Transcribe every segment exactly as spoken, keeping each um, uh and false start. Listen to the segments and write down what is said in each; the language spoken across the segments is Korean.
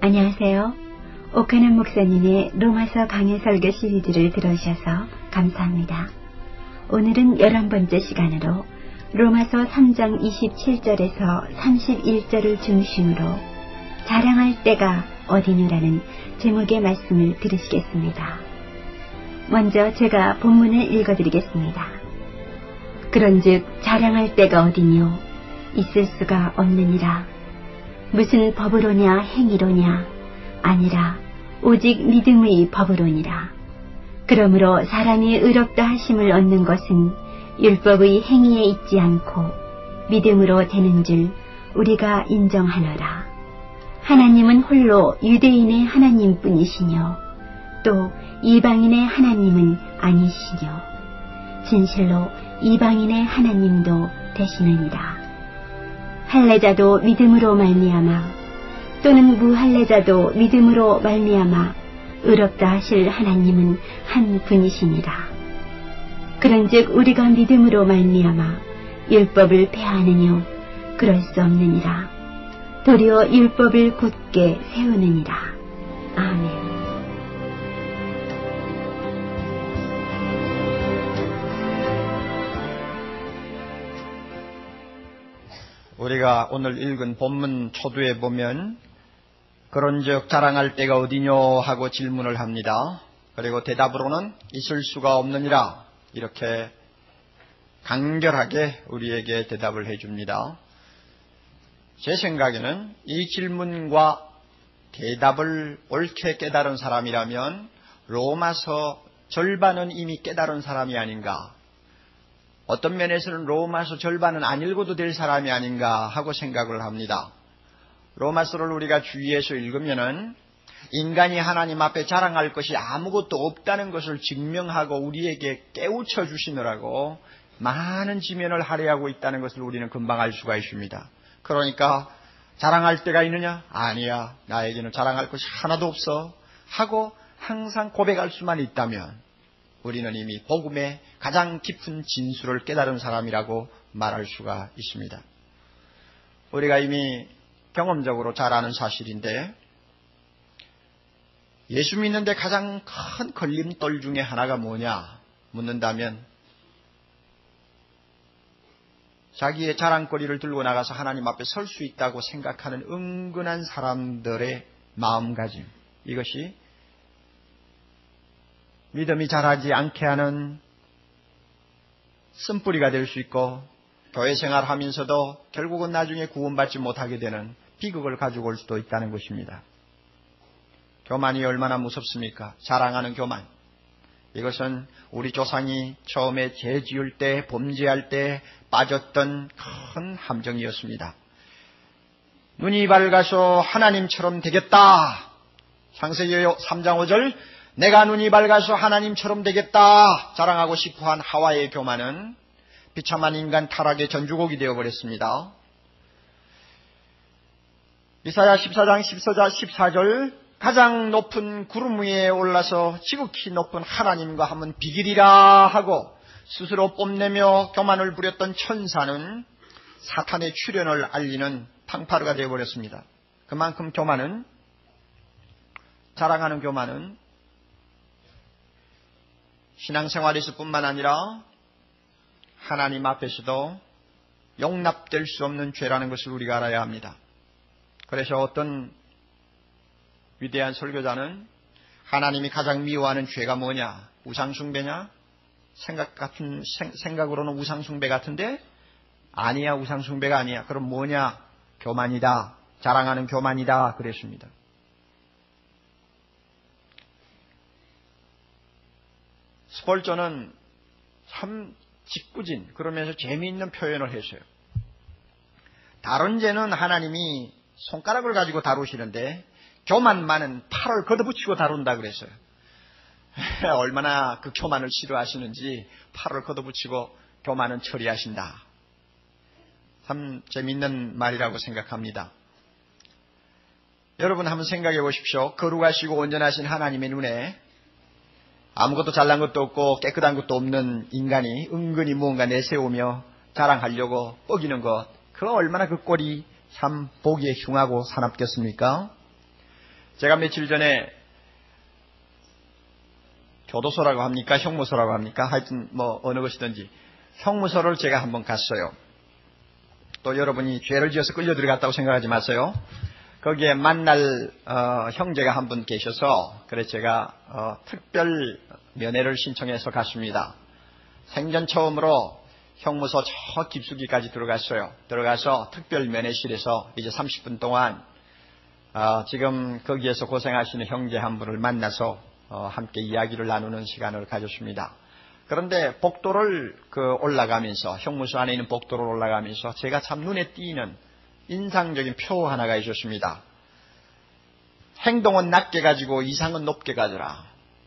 안녕하세요. 오카남 목사님의 로마서 강해 설교 시리즈를 들어주셔서 감사합니다. 오늘은 열한 번째 시간으로 로마서 삼 장 이십칠 절에서 삼십일 절을 중심으로 자랑할 때가 어디뇨라는 제목의 말씀을 들으시겠습니다. 먼저 제가 본문을 읽어드리겠습니다. 그런즉 자랑할 때가 어디뇨? 있을 수가 없느니라. 무슨 법으로냐 행위로냐? 아니라 오직 믿음의 법으로니라. 그러므로 사람이 의롭다 하심을 얻는 것은 율법의 행위에 있지 않고 믿음으로 되는 줄 우리가 인정하노라. 하나님은 홀로 유대인의 하나님뿐이시뇨 또 이방인의 하나님은 아니시뇨 진실로 이방인의 하나님도 되시느니라. 할례자도 믿음으로 말미암아 또는 무할례자도 믿음으로 말미암아 의롭다 하실 하나님은 한 분이시니라. 그런즉 우리가 믿음으로 말미암아 율법을 폐하느뇨? 그럴 수 없느니라. 도리어 율법을 굳게 세우느니라. 아멘. 우리가 오늘 읽은 본문 초두에 보면 그런즉 자랑할 때가 어디뇨 하고 질문을 합니다. 그리고 대답으로는 있을 수가 없느니라 이렇게 간결하게 우리에게 대답을 해줍니다. 제 생각에는 이 질문과 대답을 옳게 깨달은 사람이라면 로마서 절반은 이미 깨달은 사람이 아닌가, 어떤 면에서는 로마서 절반은 안 읽어도 될 사람이 아닌가 하고 생각을 합니다. 로마서를 우리가 주위에서 읽으면은 인간이 하나님 앞에 자랑할 것이 아무것도 없다는 것을 증명하고 우리에게 깨우쳐 주시느라고 많은 지면을 할애하고 있다는 것을 우리는 금방 알 수가 있습니다. 그러니까 자랑할 때가 있느냐? 아니야. 나에게는 자랑할 것이 하나도 없어. 하고 항상 고백할 수만 있다면 우리는 이미 복음의 가장 깊은 진수를 깨달은 사람이라고 말할 수가 있습니다. 우리가 이미 경험적으로 잘 아는 사실인데 예수 믿는데 가장 큰 걸림돌 중에 하나가 뭐냐 묻는다면 자기의 자랑거리를 들고 나가서 하나님 앞에 설 수 있다고 생각하는 은근한 사람들의 마음가짐, 이것이 믿음이 자라지 않게 하는 쓴뿌리가 될 수 있고 교회 생활하면서도 결국은 나중에 구원받지 못하게 되는 비극을 가지고 올 수도 있다는 것입니다. 교만이 얼마나 무섭습니까? 자랑하는 교만. 이것은 우리 조상이 처음에 죄 지을 때, 범죄할 때 빠졌던 큰 함정이었습니다. 눈이 밝아서 하나님처럼 되겠다. 창세기 삼 장 오 절 내가 눈이 밝아서 하나님처럼 되겠다 자랑하고 싶어한 하와의 교만은 비참한 인간 타락의 전주곡이 되어버렸습니다. 이사야 십사 장 십사 절 가장 높은 구름 위에 올라서 지극히 높은 하나님과 하면 비길이라 하고 스스로 뽐내며 교만을 부렸던 천사는 사탄의 출현을 알리는 탕파르가 되어버렸습니다. 그만큼 교만은, 자랑하는 교만은 신앙생활에서 뿐만 아니라 하나님 앞에서도 용납될 수 없는 죄라는 것을 우리가 알아야 합니다. 그래서 어떤 위대한 설교자는 하나님이 가장 미워하는 죄가 뭐냐? 우상숭배냐? 생각 같은, 생, 생각으로는 우상숭배 같은데 아니야, 우상숭배가 아니야. 그럼 뭐냐? 교만이다. 자랑하는 교만이다. 그랬습니다. 스폴저는 참 짓궂은 그러면서 재미있는 표현을 했어요. 다른 죄는 하나님이 손가락을 가지고 다루시는데 교만만은 팔을 걷어붙이고 다룬다 그랬어요. 얼마나 그 교만을 싫어하시는지 팔을 걷어붙이고 교만은 처리하신다. 참 재미있는 말이라고 생각합니다. 여러분 한번 생각해 보십시오. 거룩하시고 온전하신 하나님의 눈에 아무것도 잘난 것도 없고 깨끗한 것도 없는 인간이 은근히 무언가 내세우며 자랑하려고 뻐기는 것, 그 얼마나 그 꼴이 참 보기에 흉하고 사납겠습니까? 제가 며칠 전에 교도소라고 합니까? 형무소라고 합니까? 하여튼 뭐 어느 것이든지 형무소를 제가 한번 갔어요. 또 여러분이 죄를 지어서 끌려 들어갔다고 생각하지 마세요. 거기에 만날 어, 형제가 한 분 계셔서 그래서 제가 어, 특별 면회를 신청해서 갔습니다. 생전 처음으로 형무소 저 깊숙이까지 들어갔어요. 들어가서 특별 면회실에서 이제 삼십 분 동안 어, 지금 거기에서 고생하시는 형제 한 분을 만나서 어, 함께 이야기를 나누는 시간을 가졌습니다. 그런데 복도를 그 올라가면서 형무소 안에 있는 복도를 올라가면서 제가 참 눈에 띄는 인상적인 표 하나가 있었습니다. 행동은 낮게 가지고 이상은 높게 가져라.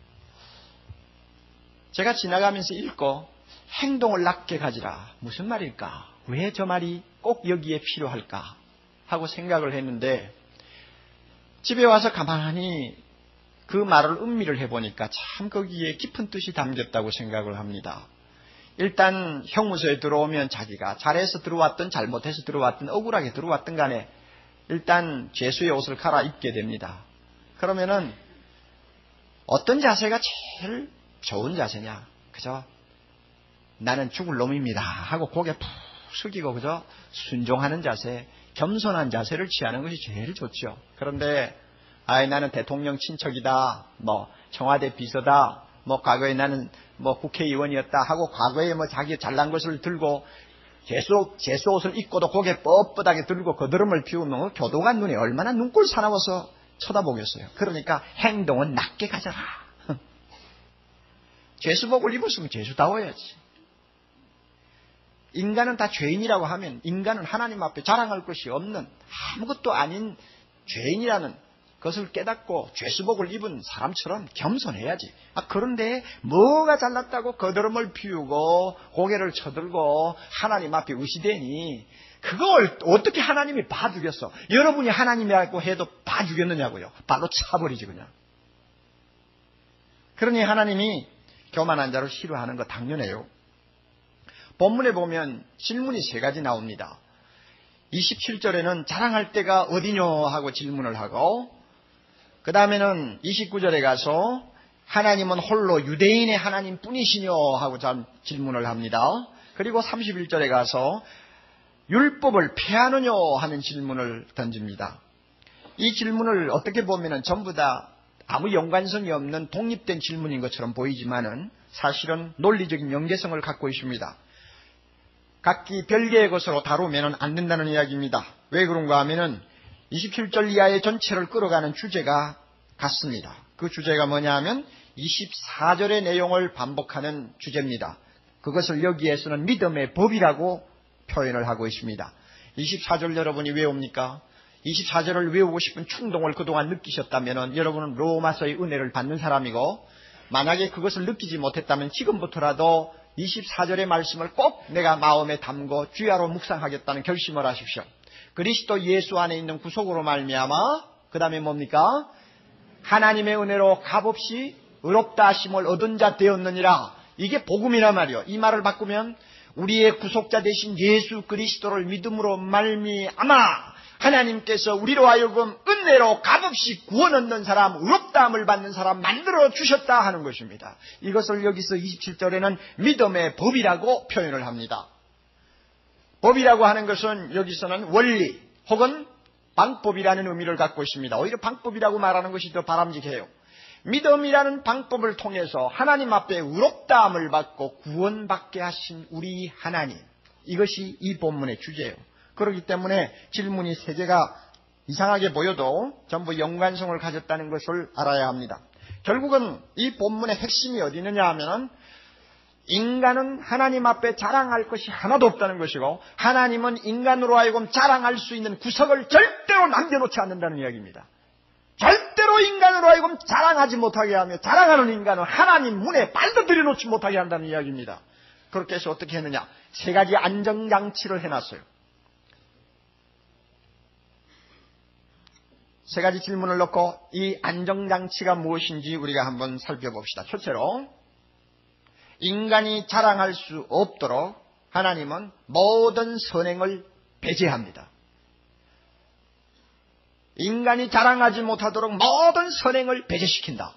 제가 지나가면서 읽고 행동을 낮게 가지라. 무슨 말일까? 왜 저 말이 꼭 여기에 필요할까? 하고 생각을 했는데 집에 와서 가만히 그 말을 음미를 해보니까 참 거기에 깊은 뜻이 담겼다고 생각을 합니다. 일단 형무소에 들어오면 자기가 잘해서 들어왔든 잘못해서 들어왔든 억울하게 들어왔든 간에 일단 죄수의 옷을 갈아입게 됩니다. 그러면은 어떤 자세가 제일 좋은 자세냐? 그죠? 나는 죽을 놈입니다 하고 고개 푹 숙이고 그죠? 순종하는 자세, 겸손한 자세를 취하는 것이 제일 좋죠. 그런데 아이 나는 대통령 친척이다, 뭐 청와대 비서다, 뭐 과거에 나는 뭐 국회의원이었다 하고 과거에 뭐 자기 잘난 것을 들고 재수, 재수 옷을 입고도 고개 뻣뻣하게 들고 거드름을 피우면 교도관 눈에 얼마나 눈꼴 사나워서 쳐다보겠어요. 그러니까 행동은 낮게 가져라. 죄수복을 입었으면 죄수다워야지. 인간은 다 죄인이라고 하면 인간은 하나님 앞에 자랑할 것이 없는 아무것도 아닌 죄인이라는 그것을 깨닫고 죄수복을 입은 사람처럼 겸손해야지. 아, 그런데 뭐가 잘났다고 거드름을 피우고 고개를 쳐들고 하나님 앞에 의시되니 그걸 어떻게 하나님이 봐주겠어? 여러분이 하나님이라고 해도 봐주겠느냐고요. 발로 차버리지 그냥. 그러니 하나님이 교만한 자를 싫어하는 거 당연해요. 본문에 보면 질문이 세 가지 나옵니다. 이십칠 절에는 자랑할 때가 어디뇨 하고 질문을 하고 그 다음에는 이십구 절에 가서 하나님은 홀로 유대인의 하나님 뿐이시뇨 하고 질문을 합니다. 그리고 삼십일 절에 가서 율법을 폐하느뇨 하는 질문을 던집니다. 이 질문을 어떻게 보면 전부 다 아무 연관성이 없는 독립된 질문인 것처럼 보이지만은 사실은 논리적인 연계성을 갖고 있습니다. 각기 별개의 것으로 다루면 안 된다는 이야기입니다. 왜 그런가 하면은 이십칠 절 이하의 전체를 끌어가는 주제가 같습니다. 그 주제가 뭐냐 하면 이십사 절의 내용을 반복하는 주제입니다. 그것을 여기에서는 믿음의 법이라고 표현을 하고 있습니다. 이십사 절 여러분이 외웁니까? 이십사 절을 외우고 싶은 충동을 그동안 느끼셨다면 여러분은 로마서의 은혜를 받는 사람이고 만약에 그것을 느끼지 못했다면 지금부터라도 이십사 절의 말씀을 꼭 내가 마음에 담고 주야로 묵상하겠다는 결심을 하십시오. 그리스도 예수 안에 있는 구속으로 말미암아 그 다음에 뭡니까? 하나님의 은혜로 값없이 의롭다 하심을 얻은 자 되었느니라. 이게 복음이란 말이요. 이 말을 바꾸면 우리의 구속자 되신 예수 그리스도를 믿음으로 말미암아 하나님께서 우리로 하여금 은혜로 값없이 구원 얻는 사람, 의롭다함을 받는 사람 만들어 주셨다 하는 것입니다. 이것을 여기서 이십칠 절에는 믿음의 법이라고 표현을 합니다. 법이라고 하는 것은 여기서는 원리 혹은 방법이라는 의미를 갖고 있습니다. 오히려 방법이라고 말하는 것이 더 바람직해요. 믿음이라는 방법을 통해서 하나님 앞에 의롭다함을 받고 구원받게 하신 우리 하나님, 이것이 이 본문의 주제예요. 그렇기 때문에 질문이 세 개가 이상하게 보여도 전부 연관성을 가졌다는 것을 알아야 합니다. 결국은 이 본문의 핵심이 어디 있느냐 하면 인간은 하나님 앞에 자랑할 것이 하나도 없다는 것이고 하나님은 인간으로 하여금 자랑할 수 있는 구석을 절대로 남겨놓지 않는다는 이야기입니다. 절대로 인간으로 하여금 자랑하지 못하게 하며 자랑하는 인간은 하나님 문에 발도 들여놓지 못하게 한다는 이야기입니다. 그렇게 해서 어떻게 했느냐? 세 가지 안정장치를 해놨어요. 세 가지 질문을 넣고 이 안정장치가 무엇인지 우리가 한번 살펴봅시다. 첫째로 인간이 자랑할 수 없도록 하나님은 모든 선행을 배제합니다. 인간이 자랑하지 못하도록 모든 선행을 배제시킨다.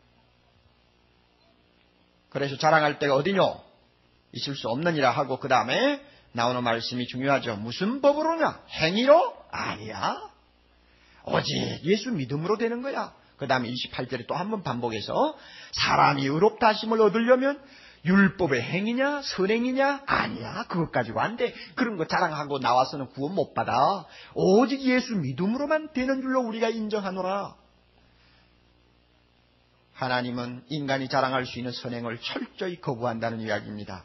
그래서 자랑할 때가 어디뇨? 있을 수 없느니라 하고 그 다음에 나오는 말씀이 중요하죠. 무슨 법으로냐? 행위로? 아니야. 오직 예수 믿음으로 되는 거야. 그 다음에 이십팔 절에 또 한 번 반복해서 사람이 의롭다 하심을 얻으려면 율법의 행위냐 선행이냐? 아니야. 그것 가지고 안 돼. 그런 거 자랑하고 나와서는 구원 못 받아. 오직 예수 믿음으로만 되는 줄로 우리가 인정하노라. 하나님은 인간이 자랑할 수 있는 선행을 철저히 거부한다는 이야기입니다.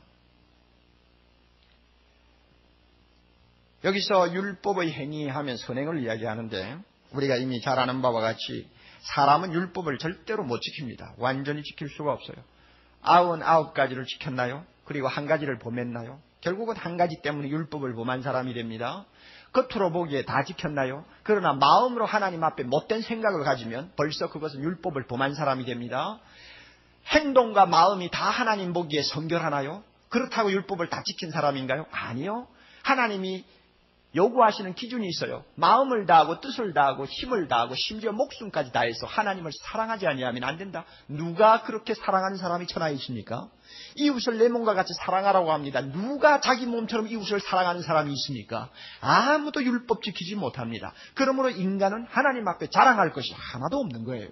여기서 율법의 행위하면 선행을 이야기하는데 우리가 이미 잘 아는 바와 같이 사람은 율법을 절대로 못 지킵니다. 완전히 지킬 수가 없어요. 아흔아홉 가지를 지켰나요? 그리고 한 가지를 범했나요? 결국은 한 가지 때문에 율법을 범한 사람이 됩니다. 겉으로 보기에 다 지켰나요? 그러나 마음으로 하나님 앞에 못된 생각을 가지면 벌써 그것은 율법을 범한 사람이 됩니다. 행동과 마음이 다 하나님 보기에 성결하나요? 그렇다고 율법을 다 지킨 사람인가요? 아니요. 하나님이 요구하시는 기준이 있어요. 마음을 다하고 뜻을 다하고 힘을 다하고 심지어 목숨까지 다해서 하나님을 사랑하지 아니하면 안 된다. 누가 그렇게 사랑하는 사람이 천하에 있습니까? 이웃을 내 몸과 같이 사랑하라고 합니다. 누가 자기 몸처럼 이웃을 사랑하는 사람이 있습니까? 아무도 율법 지키지 못합니다. 그러므로 인간은 하나님 앞에 자랑할 것이 하나도 없는 거예요.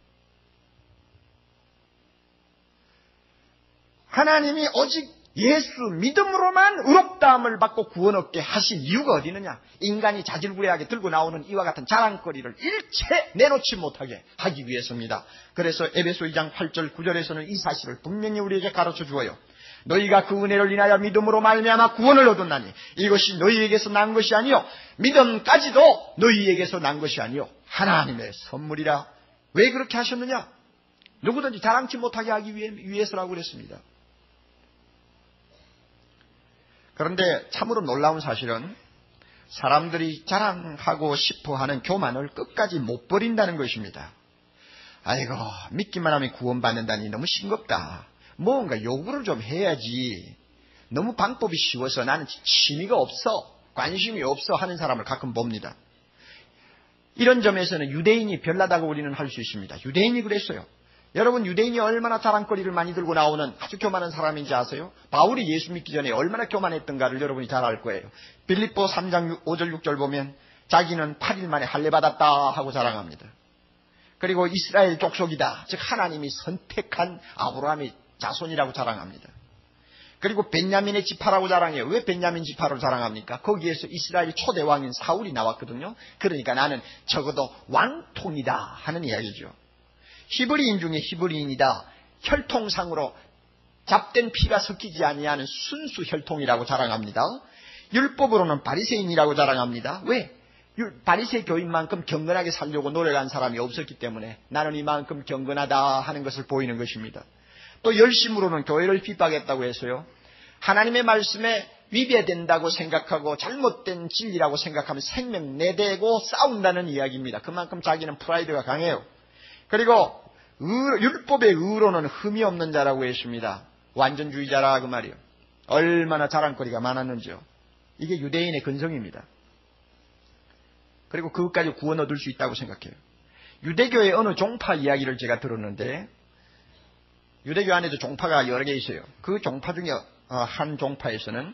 하나님이 오직 예수 믿음으로만 의롭다함을 받고 구원 얻게 하신 이유가 어디 있느냐? 인간이 자질구레하게 들고 나오는 이와 같은 자랑거리를 일체 내놓지 못하게 하기 위해서입니다. 그래서 에베소 이 장 팔 절 구 절에서는 이 사실을 분명히 우리에게 가르쳐 주어요. 너희가 그 은혜를 인하여 믿음으로 말미암아 구원을 얻었나니 이것이 너희에게서 난 것이 아니요 믿음까지도 너희에게서 난 것이 아니요 하나님의 선물이라. 왜 그렇게 하셨느냐? 누구든지 자랑치 못하게 하기 위해, 위해서라고 그랬습니다. 그런데 참으로 놀라운 사실은 사람들이 자랑하고 싶어하는 교만을 끝까지 못 버린다는 것입니다. 아이고 믿기만 하면 구원받는다니 너무 싱겁다. 뭔가 요구를 좀 해야지. 너무 방법이 쉬워서 나는 취미가 없어, 관심이 없어 하는 사람을 가끔 봅니다. 이런 점에서는 유대인이 별나다고 우리는 할 수 있습니다. 유대인이 그랬어요. 여러분 유대인이 얼마나 자랑거리를 많이 들고 나오는 아주 교만한 사람인지 아세요? 바울이 예수 믿기 전에 얼마나 교만했던가를 여러분이 잘 알 거예요. 빌립보 삼 장 오 절 육 절 보면 자기는 팔 일 만에 할례 받았다 하고 자랑합니다. 그리고 이스라엘 족속이다, 즉 하나님이 선택한 아브라함의 자손이라고 자랑합니다. 그리고 벤야민의 지파라고 자랑해요. 왜 벤야민 지파로 자랑합니까? 거기에서 이스라엘 초대 왕인 사울이 나왔거든요. 그러니까 나는 적어도 왕통이다 하는 이야기죠. 히브리인 중에 히브리인이다. 혈통상으로 잡된 피가 섞이지 아니하는 순수 혈통이라고 자랑합니다. 율법으로는 바리새인이라고 자랑합니다. 왜? 바리새 교인만큼 경건하게 살려고 노력한 사람이 없었기 때문에 나는 이만큼 경건하다 하는 것을 보이는 것입니다. 또 열심으로는 교회를 핍박했다고 해서요. 하나님의 말씀에 위배된다고 생각하고 잘못된 진리라고 생각하면 생명 내대고 싸운다는 이야기입니다. 그만큼 자기는 프라이드가 강해요. 그리고 의, 율법의 의로는 흠이 없는 자라고 했습니다. 완전주의자라 그 말이요. 얼마나 자랑거리가 많았는지요. 이게 유대인의 근성입니다. 그리고 그것까지 구원 얻을 수 있다고 생각해요. 유대교의 어느 종파 이야기를 제가 들었는데 유대교 안에도 종파가 여러 개 있어요. 그 종파 중에 한 종파에서는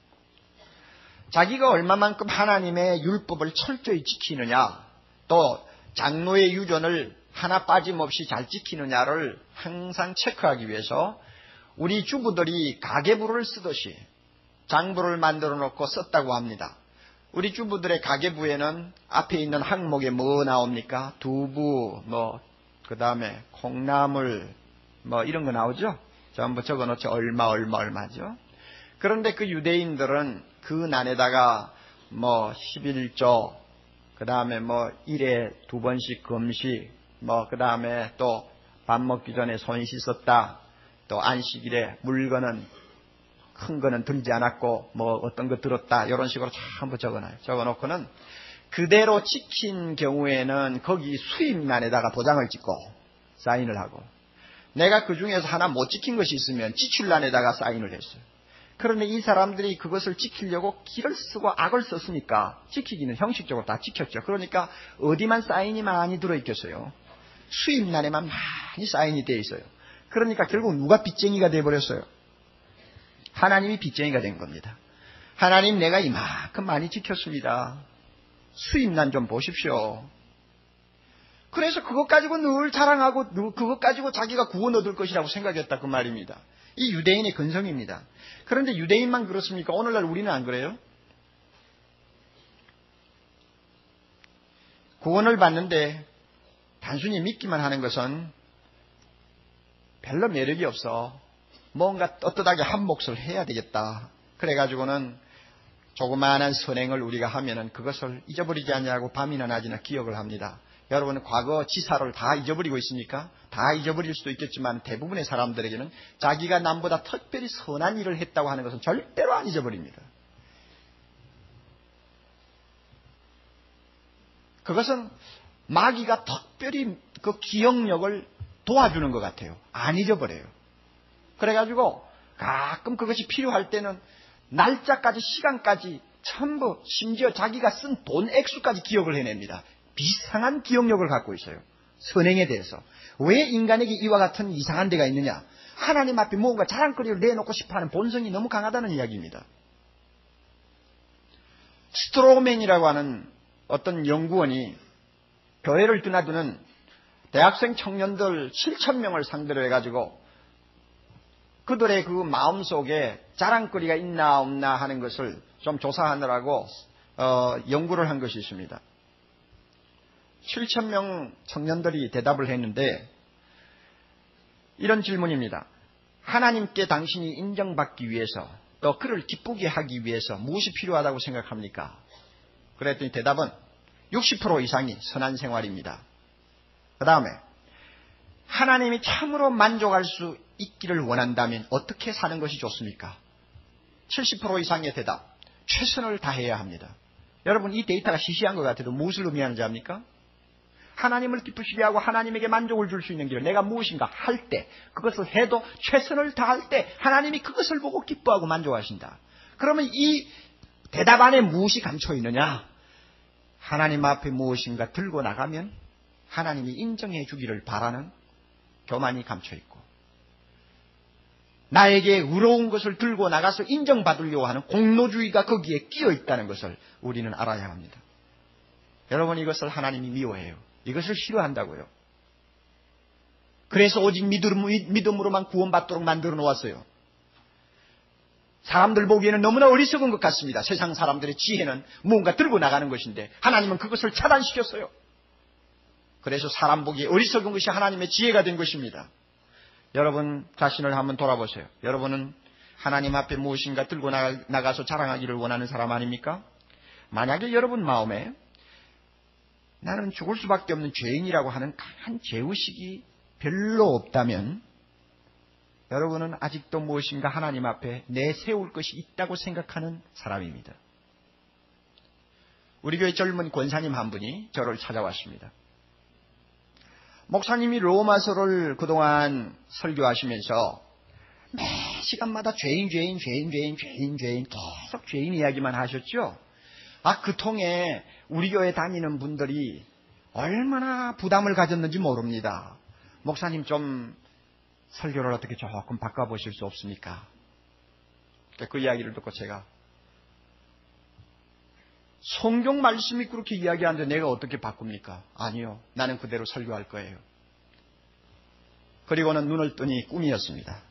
자기가 얼마만큼 하나님의 율법을 철저히 지키느냐, 또 장로의 유전을 하나 빠짐없이 잘 지키느냐를 항상 체크하기 위해서 우리 주부들이 가계부를 쓰듯이 장부를 만들어 놓고 썼다고 합니다. 우리 주부들의 가계부에는 앞에 있는 항목에 뭐 나옵니까? 두부, 뭐, 그 다음에 콩나물, 뭐 이런 거 나오죠? 전부 적어 놓죠. 얼마, 얼마, 얼마죠? 그런데 그 유대인들은 그 난에다가 뭐 십일조, 그 다음에 뭐 일에 두 번씩 금식, 뭐 그 다음에 또 밥 먹기 전에 손 씻었다, 또 안식일에 물건은 큰 거는 들지 않았고 뭐 어떤 거 들었다, 이런 식으로 전부 적어놔요. 적어놓고는 그대로 지킨 경우에는 거기 수입란에다가 도장을 찍고 사인을 하고, 내가 그 중에서 하나 못 지킨 것이 있으면 지출란에다가 사인을 했어요. 그런데 이 사람들이 그것을 지키려고 기를 쓰고 악을 썼으니까 지키기는 형식적으로 다 지켰죠. 그러니까 어디만 사인이 많이 들어있겠어요? 수입란에만 많이 사인이 되어 있어요. 그러니까 결국 누가 빚쟁이가 되어버렸어요? 하나님이 빚쟁이가 된 겁니다. 하나님, 내가 이만큼 많이 지켰습니다. 수입란 좀 보십시오. 그래서 그것 가지고 늘 자랑하고 그것 가지고 자기가 구원 얻을 것이라고 생각했다 그 말입니다. 이 유대인의 근성입니다. 그런데 유대인만 그렇습니까? 오늘날 우리는 안 그래요? 구원을 받는데 단순히 믿기만 하는 것은 별로 매력이 없어. 뭔가 떳떳하게 한 몫을 해야 되겠다. 그래가지고는 조그마한 선행을 우리가 하면은 그것을 잊어버리지 않냐고 밤이나 낮이나 기억을 합니다. 여러분, 과거 지사를 다 잊어버리고 있습니까? 다 잊어버릴 수도 있겠지만 대부분의 사람들에게는 자기가 남보다 특별히 선한 일을 했다고 하는 것은 절대로 안 잊어버립니다. 그것은 마귀가 특별히 그 기억력을 도와주는 것 같아요. 안 잊어버려요. 그래가지고 가끔 그것이 필요할 때는 날짜까지 시간까지 전부 심지어 자기가 쓴 돈 액수까지 기억을 해냅니다. 비상한 기억력을 갖고 있어요. 선행에 대해서. 왜 인간에게 이와 같은 이상한 데가 있느냐? 하나님 앞에 무언가 자랑거리를 내놓고 싶어하는 본성이 너무 강하다는 이야기입니다. 스트로맨이라고 하는 어떤 연구원이 교회를 드나드는 대학생 청년들 칠천 명을 상대로 해가지고 그들의 그 마음속에 자랑거리가 있나 없나 하는 것을 좀 조사하느라고 어, 연구를 한 것이 있습니다. 칠천 명 청년들이 대답을 했는데 이런 질문입니다. 하나님께 당신이 인정받기 위해서 또 그를 기쁘게 하기 위해서 무엇이 필요하다고 생각합니까? 그랬더니 대답은 육십 퍼센트 이상이 선한 생활입니다. 그 다음에 하나님이 참으로 만족할 수 있기를 원한다면 어떻게 사는 것이 좋습니까? 칠십 퍼센트 이상의 대답, 최선을 다해야 합니다. 여러분, 이 데이터가 시시한 것 같아도 무엇을 의미하는지 압니까? 하나님을 기쁘시게 하고 하나님에게 만족을 줄 수 있는 길을 내가 무엇인가 할 때, 그것을 해도 최선을 다할 때 하나님이 그것을 보고 기뻐하고 만족하신다. 그러면 이 대답 안에 무엇이 감춰 있느냐? 하나님 앞에 무엇인가 들고 나가면 하나님이 인정해 주기를 바라는 교만이 감춰 있고, 나에게 의로운 것을 들고 나가서 인정받으려고 하는 공로주의가 거기에 끼어 있다는 것을 우리는 알아야 합니다. 여러분, 이것을 하나님이 미워해요. 이것을 싫어한다고요. 그래서 오직 믿음, 믿음으로만 구원받도록 만들어 놓았어요. 사람들 보기에는 너무나 어리석은 것 같습니다. 세상 사람들의 지혜는 무언가 들고 나가는 것인데 하나님은 그것을 차단시켰어요. 그래서 사람 보기에 어리석은 것이 하나님의 지혜가 된 것입니다. 여러분 자신을 한번 돌아보세요. 여러분은 하나님 앞에 무엇인가 들고 나가서 자랑하기를 원하는 사람 아닙니까? 만약에 여러분 마음에 나는 죽을 수밖에 없는 죄인이라고 하는 강한 죄의식이 별로 없다면 여러분은 아직도 무엇인가 하나님 앞에 내세울 것이 있다고 생각하는 사람입니다. 우리 교회 젊은 권사님 한 분이 저를 찾아왔습니다. 목사님이 로마서를 그동안 설교하시면서 매 시간마다 죄인, 죄인, 죄인, 죄인, 죄인, 죄인 계속 죄인 이야기만 하셨죠. 아, 그 통에 우리 교회 다니는 분들이 얼마나 부담을 가졌는지 모릅니다. 목사님 좀 설교를 어떻게 조금 바꿔보실 수 없습니까? 그 이야기를 듣고 제가 성경 말씀이 그렇게 이야기하는데 내가 어떻게 바꿉니까? 아니요. 나는 그대로 설교할 거예요. 그리고는 눈을 뜨니 꿈이었습니다.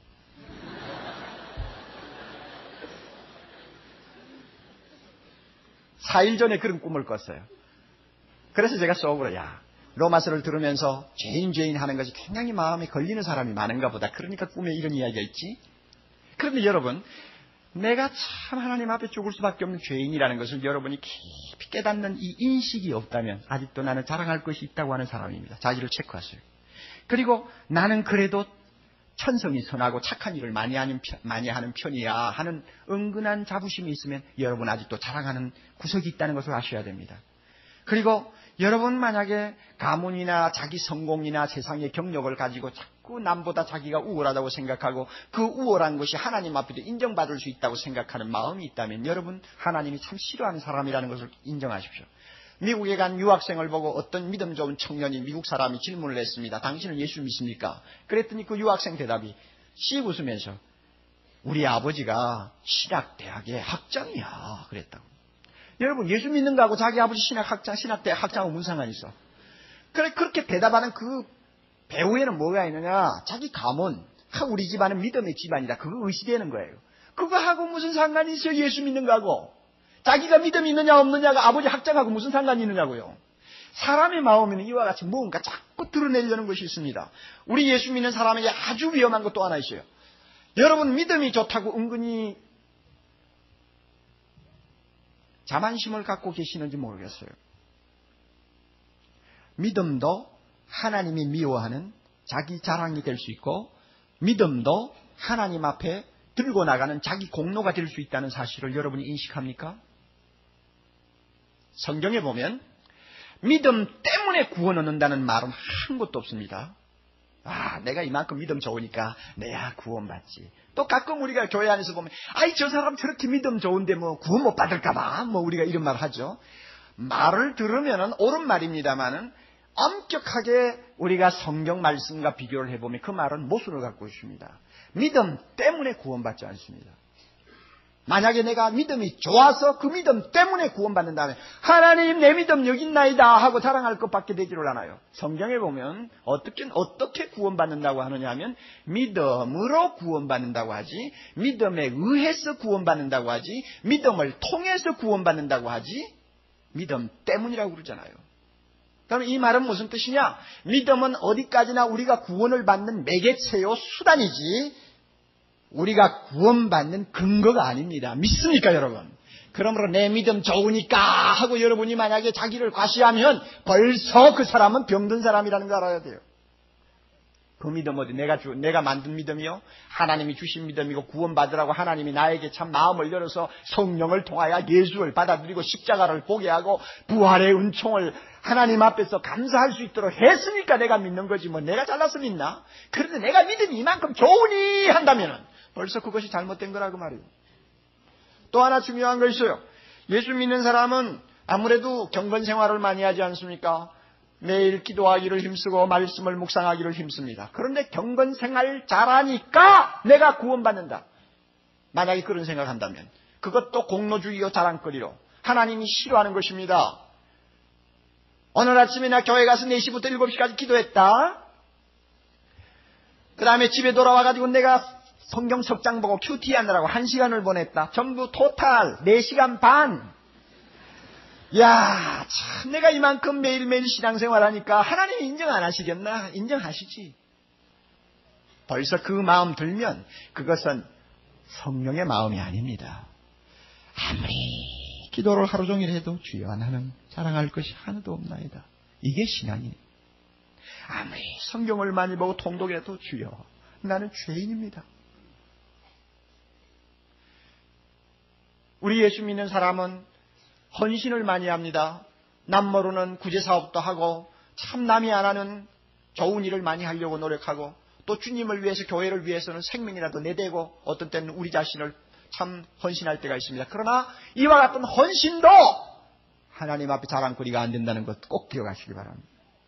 사 일 전에 그런 꿈을 꿨어요. 그래서 제가 속으로 야, 로마서를 들으면서 죄인 죄인 하는 것이 굉장히 마음에 걸리는 사람이 많은가 보다. 그러니까 꿈에 이런 이야기가 있지. 그런데 여러분, 내가 참 하나님 앞에 죽을 수밖에 없는 죄인이라는 것을 여러분이 깊이 깨닫는 이 인식이 없다면 아직도 나는 자랑할 것이 있다고 하는 사람입니다. 자기를 체크하세요. 그리고 나는 그래도 천성이 선하고 착한 일을 많이 하는, 편, 많이 하는 편이야 하는 은근한 자부심이 있으면 여러분 아직도 자랑하는 구석이 있다는 것을 아셔야 됩니다. 그리고 여러분 만약에 가문이나 자기 성공이나 세상의 경력을 가지고 자꾸 자꾸 남보다 자기가 우월하다고 생각하고 그 우월한 것이 하나님 앞에도 인정받을 수 있다고 생각하는 마음이 있다면 여러분 하나님이 참 싫어하는 사람이라는 것을 인정하십시오. 미국에 간 유학생을 보고 어떤 믿음 좋은 청년이 미국 사람이 질문을 했습니다. 당신은 예수 믿습니까? 그랬더니 그 유학생 대답이 씩 웃으면서 우리 아버지가 신학대학의 학장이야 그랬다고. 여러분 예수 믿는 거하고 자기 아버지 신학학장, 신학대학 학장하고 무슨 상관이 있어? 그래 그렇게 대답하는 그 배우에는 뭐가 있느냐? 자기 가문, 우리 집안은 믿음의 집안이다. 그거 의시되는 거예요. 그거하고 무슨 상관이 있어요? 예수 믿는 거하고. 자기가 믿음이 있느냐 없느냐가 아버지 학장하고 무슨 상관이 있느냐고요. 사람의 마음에는 이와 같이 뭔가 자꾸 드러내려는 것이 있습니다. 우리 예수 믿는 사람에게 아주 위험한 것 또 하나 있어요. 여러분 믿음이 좋다고 은근히 자만심을 갖고 계시는지 모르겠어요. 믿음도 하나님이 미워하는 자기 자랑이 될 수 있고 믿음도 하나님 앞에 들고 나가는 자기 공로가 될 수 있다는 사실을 여러분이 인식합니까? 성경에 보면 믿음 때문에 구원 얻는다는 말은 한 것도 없습니다. 아, 내가 이만큼 믿음 좋으니까 내야 구원받지. 또 가끔 우리가 교회 안에서 보면 아이 저 사람 저렇게 믿음 좋은데 뭐 구원 못 받을까 봐 뭐 우리가 이런 말 하죠. 말을 들으면은 옳은 말입니다만은 엄격하게 우리가 성경 말씀과 비교를 해보면 그 말은 모순을 갖고 있습니다. 믿음 때문에 구원받지 않습니다. 만약에 내가 믿음이 좋아서 그 믿음 때문에 구원받는다면 하나님 내 믿음 여기 있나이다 하고 자랑할 것밖에 되지를 않아요. 성경에 보면 어떻게 어떻게 구원받는다고 하느냐 하면 믿음으로 구원받는다고 하지, 믿음에 의해서 구원받는다고 하지, 믿음을 통해서 구원받는다고 하지, 믿음 때문이라고 그러잖아요. 그럼 이 말은 무슨 뜻이냐? 믿음은 어디까지나 우리가 구원을 받는 매개체요 수단이지 우리가 구원받는 근거가 아닙니다. 믿습니까 여러분? 그러므로 내 믿음 좋으니까 하고 여러분이 만약에 자기를 과시하면 벌써 그 사람은 병든 사람이라는 걸 알아야 돼요. 그 믿음 어디 내가 주, 내가 만든 믿음이요? 하나님이 주신 믿음이고 구원받으라고 하나님이 나에게 참 마음을 열어서 성령을 통하여 예수를 받아들이고 십자가를 보게 하고 부활의 은총을 하나님 앞에서 감사할 수 있도록 했으니까 내가 믿는 거지 뭐 내가 잘나서 믿나? 그런데 내가 믿음이 이만큼 좋으니 한다면 벌써 그것이 잘못된 거라고 말이에요. 또 하나 중요한 거 있어요. 예수 믿는 사람은 아무래도 경건 생활을 많이 하지 않습니까? 매일 기도하기를 힘쓰고 말씀을 묵상하기를 힘씁니다. 그런데 경건 생활 잘하니까 내가 구원받는다. 만약에 그런 생각한다면 그것도 공로주의요 자랑거리로 하나님이 싫어하는 것입니다. 오늘 아침에 나 교회 가서 네 시부터 일곱 시까지 기도했다. 그 다음에 집에 돌아와가지고 내가 성경 석 장 보고 큐티 하느라고 한 시간을 보냈다. 전부 토탈 네 시간 반. 야, 참 내가 이만큼 매일매일 신앙생활 하니까 하나님이 인정 안 하시겠나? 인정하시지. 벌써 그 마음 들면 그것은 성령의 마음이 아닙니다. 아무리 기도를 하루 종일 해도 주여 나는 자랑할 것이 하나도 없나이다. 이게 신앙이에요. 아무리 성경을 많이 보고 통독해도 주여 나는 죄인입니다. 우리 예수 믿는 사람은 헌신을 많이 합니다. 남 모르는 구제사업도 하고 참 남이 안 하는 좋은 일을 많이 하려고 노력하고 또 주님을 위해서 교회를 위해서는 생명이라도 내대고 어떤 때는 우리 자신을 참 헌신할 때가 있습니다. 그러나 이와 같은 헌신도 하나님 앞에 자랑거리가 안 된다는 것 꼭 기억하시기 바랍니다.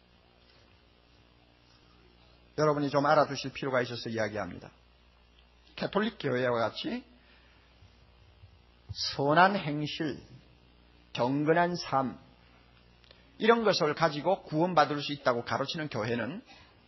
여러분이 좀 알아두실 필요가 있어서 이야기합니다. 가톨릭 교회와 같이 선한 행실, 경건한 삶 이런 것을 가지고 구원받을 수 있다고 가르치는 교회는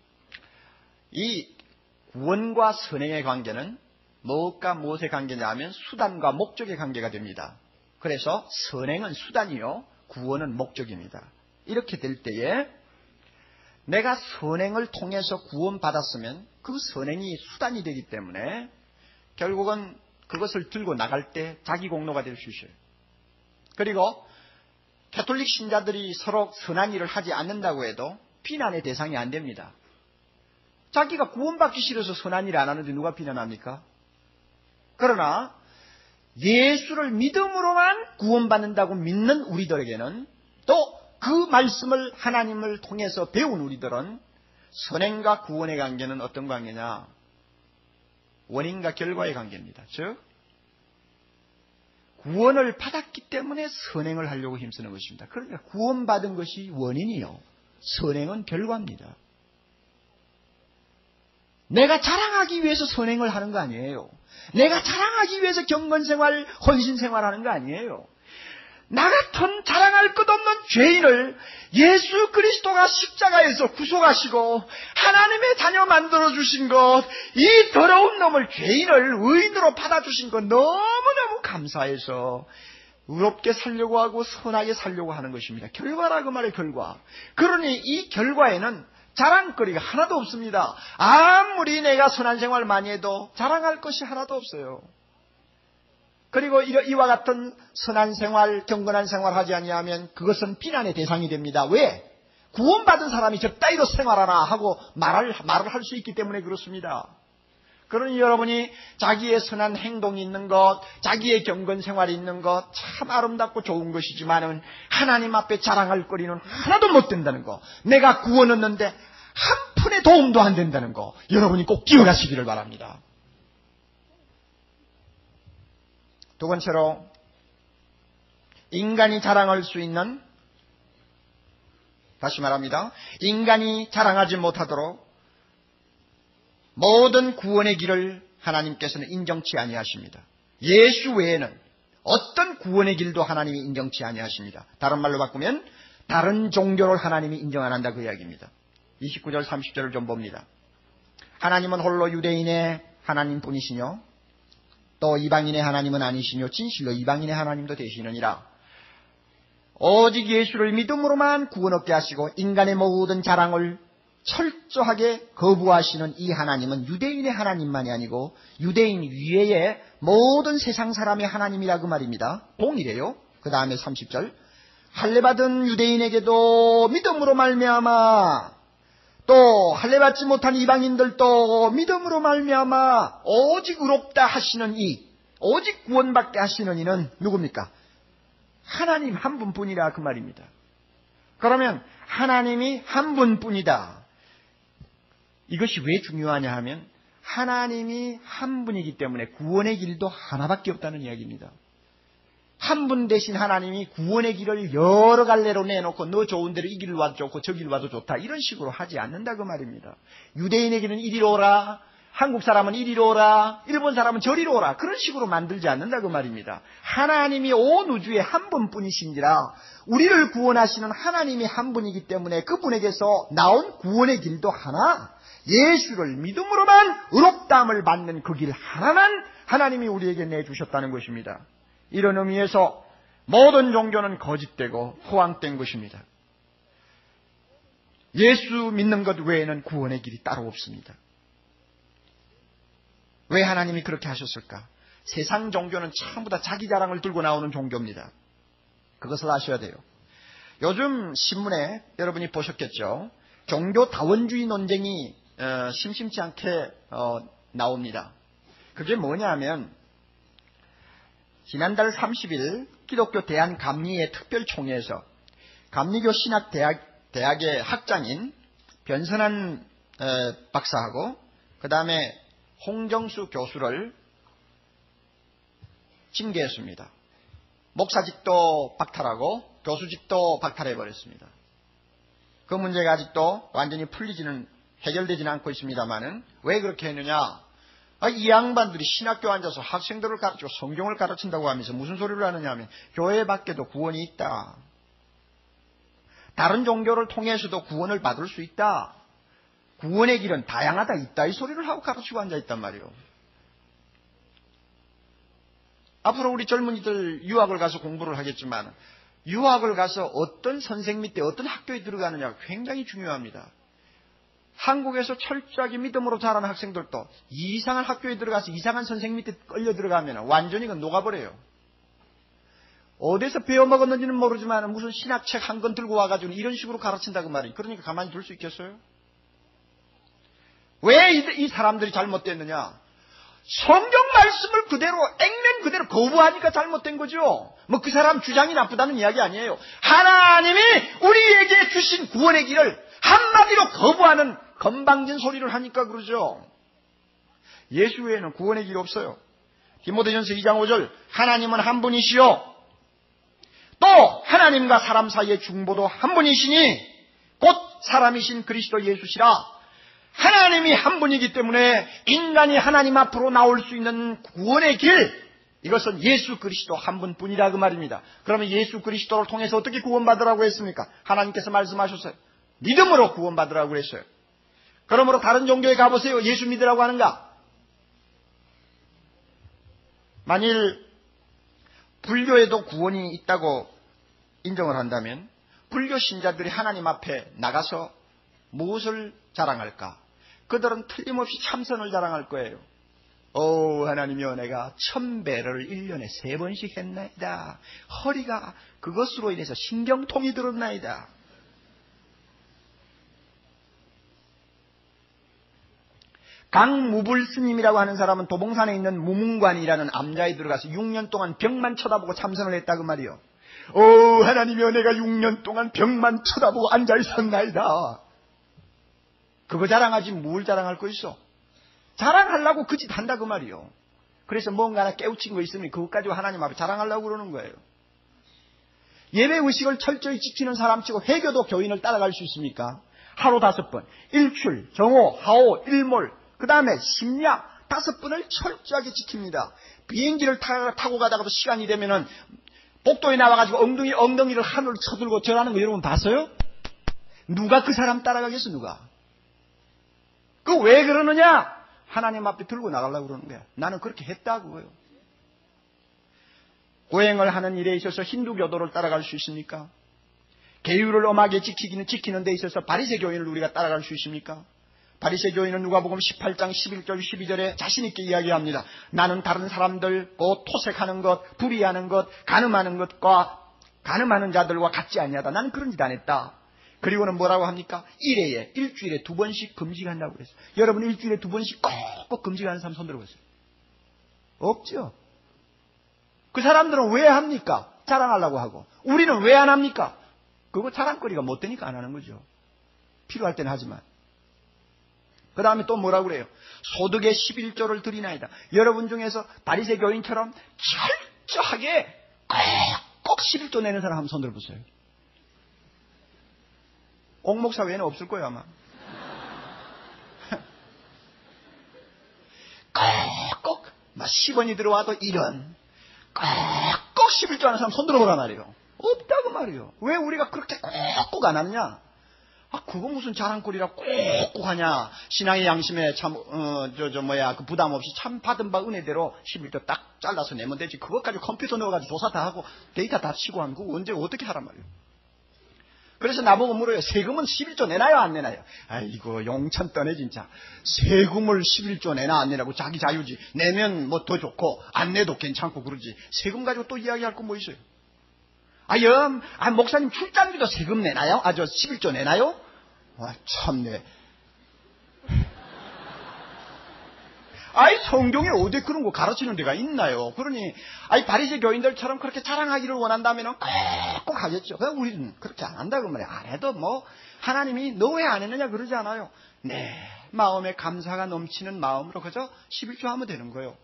이 구원과 선행의 관계는 무엇과 무엇의 관계냐 하면 수단과 목적의 관계가 됩니다. 그래서 선행은 수단이요 구원은 목적입니다. 이렇게 될 때에 내가 선행을 통해서 구원받았으면 그 선행이 수단이 되기 때문에 결국은 그것을 들고 나갈 때 자기 공로가 될 수 있어요. 그리고 가톨릭 신자들이 서로 선한 일을 하지 않는다고 해도 비난의 대상이 안 됩니다. 자기가 구원받기 싫어서 선한 일 안 하는데 누가 비난합니까? 그러나 예수를 믿음으로만 구원받는다고 믿는 우리들에게는 또 그 말씀을 하나님을 통해서 배운 우리들은 선행과 구원의 관계는 어떤 관계냐? 원인과 결과의 관계입니다. 즉 구원을 받았기 때문에 선행을 하려고 힘쓰는 것입니다. 그러니까 구원받은 것이 원인이요, 선행은 결과입니다. 내가 자랑하기 위해서 선행을 하는 거 아니에요. 내가 자랑하기 위해서 경건생활, 헌신생활하는 거 아니에요. 나 같은 자랑할 것 없는 죄인을 예수 그리스도가 십자가에서 구속하시고 하나님의 자녀 만들어주신 것, 이 더러운 놈을, 죄인을 의인으로 받아주신 것 너무너무 감사해서 의롭게 살려고 하고 선하게 살려고 하는 것입니다. 결과라 그 말의 결과. 그러니 이 결과에는 자랑거리가 하나도 없습니다. 아무리 내가 선한 생활 많이 해도 자랑할 것이 하나도 없어요. 그리고 이와 같은 선한 생활, 경건한 생활 하지 아니하면 그것은 비난의 대상이 됩니다. 왜? 구원받은 사람이 저 따위로 생활하나 하고 말을, 말을 할 수 있기 때문에 그렇습니다. 그러니 여러분이 자기의 선한 행동이 있는 것, 자기의 경건 생활이 있는 것 참 아름답고 좋은 것이지만은 하나님 앞에 자랑할 거리는 하나도 못 된다는 거, 내가 구원 얻는데 한 푼의 도움도 안 된다는 거, 여러분이 꼭 기억하시기를 바랍니다. 두 번째로, 인간이 자랑할 수 있는, 다시 말합니다, 인간이 자랑하지 못하도록 모든 구원의 길을 하나님께서는 인정치 아니하십니다. 예수 외에는 어떤 구원의 길도 하나님이 인정치 아니하십니다. 다른 말로 바꾸면 다른 종교를 하나님이 인정 안 한다, 그 이야기입니다. 이십구 절 삼십 절을 좀 봅니다. 하나님은 홀로 유대인의 하나님뿐이시뇨 또 이방인의 하나님은 아니시뇨 진실로 이방인의 하나님도 되시느니라. 오직 예수를 믿음으로만 구원 얻게 하시고 인간의 모든 자랑을 철저하게 거부하시는 이 하나님은 유대인의 하나님만이 아니고 유대인 위에의 모든 세상 사람의 하나님이라 그 말입니다. 동일해요. 그 다음에 삼십 절, 할례받은 유대인에게도 믿음으로 말미암아 또 할례받지 못한 이방인들도 믿음으로 말미암아 오직 의롭다 하시는 이, 오직 구원받게 하시는 이는 누굽니까? 하나님 한 분뿐이라 그 말입니다. 그러면 하나님이 한 분뿐이다. 이것이 왜 중요하냐 하면 하나님이 한 분이기 때문에 구원의 길도 하나밖에 없다는 이야기입니다. 한 분 대신 하나님이 구원의 길을 여러 갈래로 내놓고 너 좋은 대로 이 길 와도 좋고 저 길 와도 좋다 이런 식으로 하지 않는다 그 말입니다. 유대인에게는 이리로 오라, 한국 사람은 이리로 오라, 일본 사람은 저리로 오라 그런 식으로 만들지 않는다 그 말입니다. 하나님이 온 우주에 한 분뿐이신지라 우리를 구원하시는 하나님이 한 분이기 때문에 그분에게서 나온 구원의 길도 하나, 예수를 믿음으로만 의롭다함을 받는 그 길 하나만 하나님이 우리에게 내주셨다는 것입니다. 이런 의미에서 모든 종교는 거짓되고 허황된 것입니다. 예수 믿는 것 외에는 구원의 길이 따로 없습니다. 왜 하나님이 그렇게 하셨을까? 세상 종교는 전부 다 자기 자랑을 들고 나오는 종교입니다. 그것을 아셔야 돼요. 요즘 신문에 여러분이 보셨겠죠. 종교 다원주의 논쟁이 어, 심심치 않게 어, 나옵니다. 그게 뭐냐 하면 지난달 삼십 일 기독교 대한감리회 특별총회에서 감리교 신학대학, 대학의 학장인 변선한 에, 박사하고 그 다음에 홍정수 교수를 징계했습니다. 목사직도 박탈하고 교수직도 박탈해버렸습니다. 그 문제가 아직도 완전히 풀리지는 해결되지는 않고 있습니다만은 왜 그렇게 했느냐? 아, 이 양반들이 신학교 앉아서 학생들을 가르치고 성경을 가르친다고 하면서 무슨 소리를 하느냐 하면 교회 밖에도 구원이 있다. 다른 종교를 통해서도 구원을 받을 수 있다. 구원의 길은 다양하다 있다. 이 소리를 하고 가르치고 앉아있단 말이에요. 앞으로 우리 젊은이들 유학을 가서 공부를 하겠지만 유학을 가서 어떤 선생 밑에 어떤 학교에 들어가느냐가 굉장히 중요합니다. 한국에서 철저하게 믿음으로 자라는 학생들도 이상한 학교에 들어가서 이상한 선생 밑에 끌려 들어가면 완전히 녹아버려요. 어디서 배워먹었는지는 모르지만 무슨 신학책 한 권 들고 와가지고 이런 식으로 가르친다고 말이에요. 그러니까 가만히 둘 수 있겠어요? 왜 이 사람들이 잘못됐느냐? 성경 말씀을 그대로 액면 그대로 거부하니까 잘못된 거죠. 뭐 그 사람 주장이 나쁘다는 이야기 아니에요. 하나님이 우리에게 주신 구원의 길을 한마디로 거부하는 건방진 소리를 하니까 그러죠. 예수 외에는 구원의 길 없어요. 디모데전서 이 장 오 절 하나님은 한 분이시요 또 하나님과 사람 사이의 중보도 한 분이시니 곧 사람이신 그리스도 예수시라. 하나님이 한 분이기 때문에 인간이 하나님 앞으로 나올 수 있는 구원의 길, 이것은 예수 그리스도 한 분뿐이라 그 말입니다. 그러면 예수 그리스도를 통해서 어떻게 구원받으라고 했습니까? 하나님께서 말씀하셨어요. 믿음으로 구원받으라고 했어요. 그러므로 다른 종교에 가보세요. 예수 믿으라고 하는가? 만일 불교에도 구원이 있다고 인정을 한다면 불교 신자들이 하나님 앞에 나가서 무엇을 자랑할까? 그들은 틀림없이 참선을 자랑할 거예요. 오 하나님이여, 내가 천배를 일 년에 세 번씩 했나이다. 허리가 그것으로 인해서 신경통이 들었나이다. 강무불 스님이라고 하는 사람은 도봉산에 있는 무문관이라는 암자에 들어가서 육 년 동안 벽만 쳐다보고 참선을 했다 그 말이요. 오 하나님이여, 내가 육 년 동안 벽만 쳐다보고 앉아있었나이다. 그거 자랑하지 뭘 자랑할 거 있어? 자랑하려고 그 짓 한다 그 말이요. 그래서 뭔가 하나 깨우친 거 있으면 그것 가지고 하나님 앞에 자랑하려고 그러는 거예요. 예배 의식을 철저히 지키는 사람치고 회교도 교인을 따라갈 수 있습니까? 하루 다섯 번, 일출, 정오, 하오, 일몰, 그 다음에 심야 다섯 번을 철저하게 지킵니다. 비행기를 타, 타고 가다가도 시간이 되면은 복도에 나와가지고 엉덩이, 엉덩이를 하늘로 쳐들고 절하는 거 여러분 봤어요? 누가 그 사람 따라가겠어, 누가? 그 왜 그러느냐? 하나님 앞에 들고 나가려고 그러는 거야. 나는 그렇게 했다고요. 고행을 하는 일에 있어서 힌두교도를 따라갈 수 있습니까? 계율을 엄하게 지키기는 지키는 데 있어서 바리새 교인을 우리가 따라갈 수 있습니까? 바리새 교인은 누가복음 십팔 장 십일 절 십이 절에 자신 있게 이야기합니다. 나는 다른 사람들 곧 토색하는 것, 불의하는 것, 간음하는 것과 간음하는 자들과 같지 아니하다. 나는 그런 짓 안 했다. 그리고는 뭐라고 합니까? 일회에, 일주일에 두 번씩 금식한다고 그랬어요. 여러분 일주일에 두 번씩 꼭꼭 금식하는 사람 손 들어보세요. 없죠. 그 사람들은 왜 합니까? 자랑하려고 하고. 우리는 왜 안 합니까? 그거 자랑거리가 못 되니까 안 하는 거죠. 필요할 때는 하지만. 그 다음에 또 뭐라고 그래요? 소득의 십일조를 드리나이다. 여러분 중에서 바리새 교인처럼 철저하게 꼭꼭 십일조 내는 사람 한번 손 들어보세요. 옥목사 외에는 없을 거예요 아마. 꼭꼭 막 십 원이 들어와도 일 원, 꼭꼭 십일조 하는 사람 손 들어보라 말이에요. 없다고 말이에요. 왜 우리가 그렇게 꼭꼭 안 하느냐? 아, 그거 무슨 자랑거리라 꼭꼭 하냐? 신앙의 양심에 참, 어, 저, 저, 뭐야, 그 부담 없이 참 받은 바 은혜대로 십일조 딱 잘라서 내면 되지. 그것까지 컴퓨터 넣어가지고 조사 다 하고 데이터 다 치고 하면 그거 언제 어떻게 하란 말이에요. 그래서 나보고 물어요. 세금은 십일조 내나요 안 내나요? 아이고 용천 떠네 진짜. 세금을 십일조 내나 안 내라고 자기 자유지. 내면 뭐 더 좋고 안 내도 괜찮고 그러지. 세금 가지고 또 이야기할 거 뭐 있어요? 아, 염, 아, 목사님 출장비도 세금 내나요? 아, 저 십일조 내나요? 아, 참네. 아이, 성경에 어디 그런 거 가르치는 데가 있나요? 그러니, 아이, 바리새 교인들처럼 그렇게 자랑하기를 원한다면 꼭 하겠죠. 그냥 우리는 그렇게 안 한다고 말이에요. 안 해도 뭐, 하나님이 너 왜 안 했느냐 그러지 않아요. 네, 마음에 감사가 넘치는 마음으로 그저 십일조 하면 되는 거예요.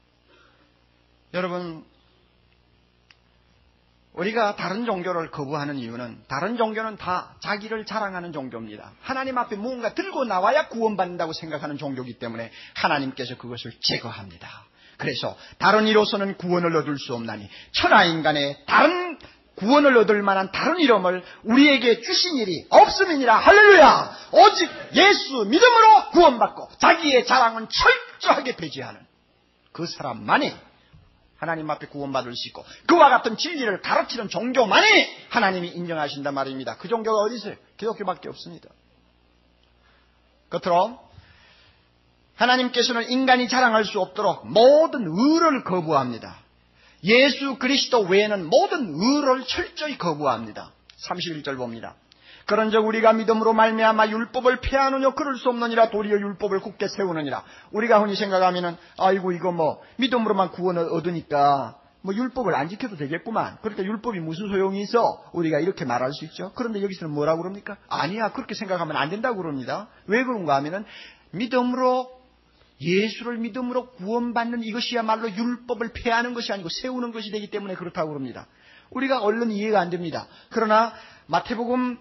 여러분, 우리가 다른 종교를 거부하는 이유는 다른 종교는 다 자기를 자랑하는 종교입니다. 하나님 앞에 무언가 들고 나와야 구원받는다고 생각하는 종교이기 때문에 하나님께서 그것을 제거합니다. 그래서 다른 이로서는 구원을 얻을 수 없나니 천하 인간의 다른 구원을 얻을 만한 다른 이름을 우리에게 주신 일이 없음이니라. 할렐루야. 오직 예수 믿음으로 구원받고 자기의 자랑은 철저하게 배제하는 그 사람만이 하나님 앞에 구원받을 수 있고 그와 같은 진리를 가르치는 종교만이 하나님이 인정하신단 말입니다. 그 종교가 어디 있어요? 기독교밖에 없습니다. 끝으로 하나님께서는 인간이 자랑할 수 없도록 모든 의를 거부합니다. 예수 그리스도 외에는 모든 의를 철저히 거부합니다. 삼십일 절 봅니다. 그런즉 우리가 믿음으로 말미암아 율법을 폐하느냐 그럴 수 없느니라. 도리어 율법을 굳게 세우느니라. 우리가 흔히 생각하면은 아이고 이거 뭐 믿음으로만 구원을 얻으니까 뭐 율법을 안 지켜도 되겠구만. 그러니까 율법이 무슨 소용이 있어? 우리가 이렇게 말할 수 있죠. 그런데 여기서는 뭐라고 그럽니까? 아니야, 그렇게 생각하면 안 된다고 그럽니다. 왜 그런가 하면은 믿음으로, 예수를 믿음으로 구원받는 이것이야말로 율법을 폐하는 것이 아니고 세우는 것이 되기 때문에 그렇다고 그럽니다. 우리가 얼른 이해가 안 됩니다. 그러나 마태복음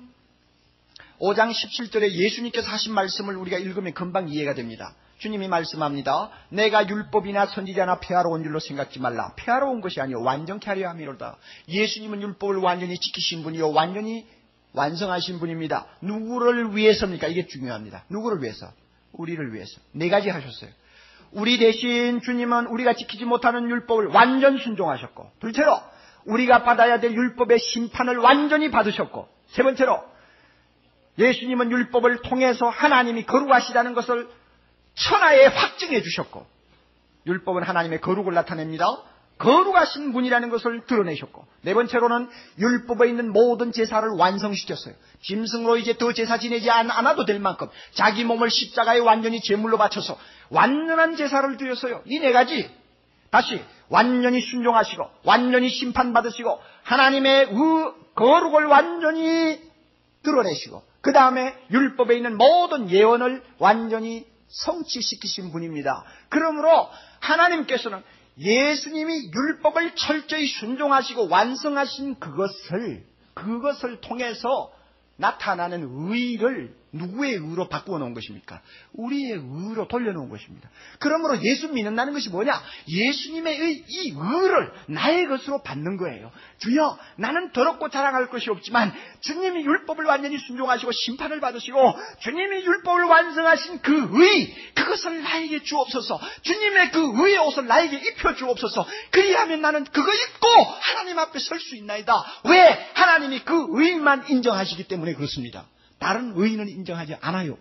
오 장 십칠 절에 예수님께서 하신 말씀을 우리가 읽으면 금방 이해가 됩니다. 주님이 말씀합니다. 내가 율법이나 선지자나 폐하러 온 줄로 생각지 말라. 폐하러 온 것이 아니요 완전케 하려 함이로다. 예수님은 율법을 완전히 지키신 분이요 완전히 완성하신 분입니다. 누구를 위해서입니까? 이게 중요합니다. 누구를 위해서? 우리를 위해서. 네 가지 하셨어요. 우리 대신 주님은 우리가 지키지 못하는 율법을 완전 순종하셨고, 둘째로 우리가 받아야 될 율법의 심판을 완전히 받으셨고, 세 번째로 예수님은 율법을 통해서 하나님이 거룩하시다는 것을 천하에 확증해 주셨고, 율법은 하나님의 거룩을 나타냅니다. 거룩하신 분이라는 것을 드러내셨고, 네 번째로는 율법에 있는 모든 제사를 완성시켰어요. 짐승으로 이제 더 제사 지내지 않아도 될 만큼 자기 몸을 십자가에 완전히 제물로 바쳐서 완전한 제사를 드렸어요. 이 네 가지 다시 완전히 순종하시고 완전히 심판받으시고 하나님의 의, 거룩을 완전히 드러내시고 그 다음에 율법에 있는 모든 예언을 완전히 성취시키신 분입니다. 그러므로 하나님께서는 예수님이 율법을 철저히 순종하시고 완성하신 그것을 그것을 통해서 나타나는 의를 누구의 의로 바꾸어 놓은 것입니까? 우리의 의로 돌려놓은 것입니다. 그러므로 예수 믿는다는 것이 뭐냐? 예수님의 의, 이 의를 나의 것으로 받는 거예요. 주여, 나는 더럽고 자랑할 것이 없지만 주님이 율법을 완전히 순종하시고 심판을 받으시고 주님이 율법을 완성하신 그 의, 그것을 나에게 주옵소서. 주님의 그 의의 옷을 나에게 입혀 주옵소서. 그리하면 나는 그거 입고 하나님 앞에 설 수 있나이다. 왜? 하나님이 그 의만 인정하시기 때문에 그렇습니다. 다른 의인은 인정하지 않아요.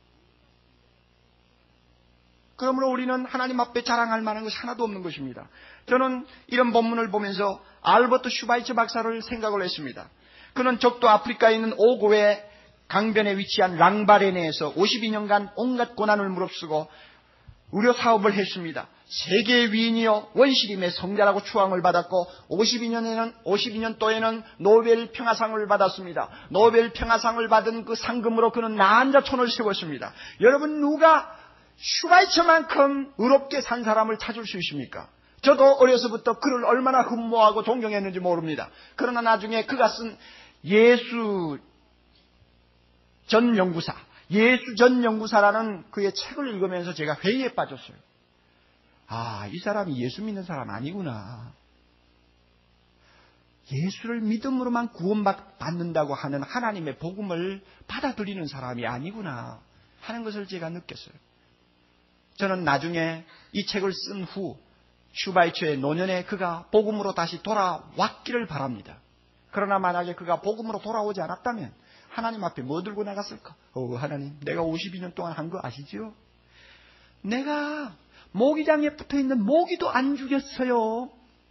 그러므로 우리는 하나님 앞에 자랑할 만한 것이 하나도 없는 것입니다. 저는 이런 본문을 보면서 알버트 슈바이처 박사를 생각을 했습니다. 그는 적도 아프리카에 있는 오고의 강변에 위치한 랑바레네에서 오십이 년간 온갖 고난을 무릅쓰고 의료 사업을 했습니다. 세계의 위인이요 원시림의 성자라고 추앙을 받았고 오십이 년에는 오십이 년도에는 노벨 평화상을 받았습니다. 노벨 평화상을 받은 그 상금으로 그는 난자촌을 세웠습니다. 여러분 누가 슈바이처만큼 의롭게 산 사람을 찾을 수 있습니까? 저도 어려서부터 그를 얼마나 흠모하고 존경했는지 모릅니다. 그러나 나중에 그가 쓴 예수 전 연구사 예수 전 연구사라는 그의 책을 읽으면서 제가 회의에 빠졌어요. 아, 이 사람이 예수 믿는 사람 아니구나. 예수를 믿음으로만 구원받는다고 하는 하나님의 복음을 받아들이는 사람이 아니구나 하는 것을 제가 느꼈어요. 저는 나중에 이 책을 쓴 후 슈바이처의 노년에 그가 복음으로 다시 돌아왔기를 바랍니다. 그러나 만약에 그가 복음으로 돌아오지 않았다면 하나님 앞에 뭐 들고 나갔을까? 어, 하나님, 내가 오십이 년 동안 한 거 아시죠? 내가 모기장에 붙어있는 모기도 안 죽였어요.